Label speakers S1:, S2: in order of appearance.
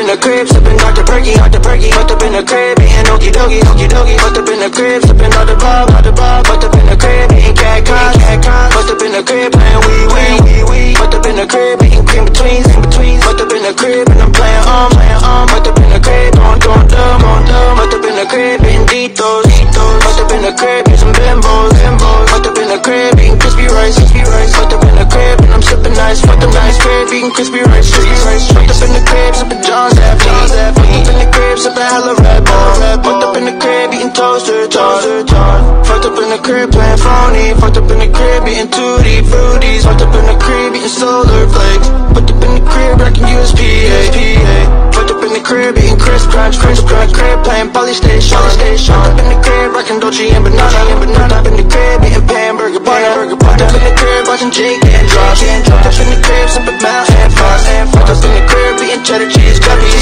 S1: the crib, sipping Dr. Perky, fucked up in the crib, eating okie dokie, fucked up in the crib, sipping out the bob, fucked up in the crib, eating cat cons, fucked up in the crib, playing wee, fucked up in the crib, eating cream betweens, fucked up in the crib, and I'm playing fucked up in the crib, going dumb, fucked up in the crib, eating Ditos, fucked up in the crib, eating some bimbos, fucked up in the crib, eating crispy rice, fucked up in the crib, and I'm sipping nice, fucked up in the crib, eating crispy rice, fucked up in the crib, sipping John's fucked up in the crib, sipping hella Red Bull, fucked up in the crib, eating toaster, fucked up in the crib, playing phony, fucked up in the crib, eating tutti fruities, fucked up in the crib, eating solar flakes, fucked up in the crib, rocking USPA, fucked up in the crib, eating crisp crunch, crib, playing polystation, fucked up in the crib, rocking Dolce and banana, fucked up in the crib, eating Hamburger Butter, fucked up in the crib, watching Jake and Josh, fucked up in the crib, sipping Mountain Frost, fucked up in the crib, eating cheddar cheese, guppies,